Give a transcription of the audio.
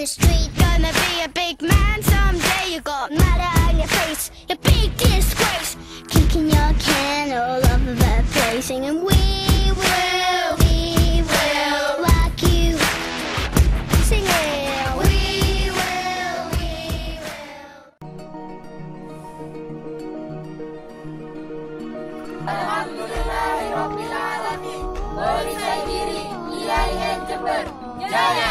the street. Gonna be a big man someday. You got murder on your face, you big disgrace. Kicking your can all over the place, singing we will rock you. Sing it, we will. Alhamdulillahirabbil alamin. Beri saya diri, ia ingin Jember jaya.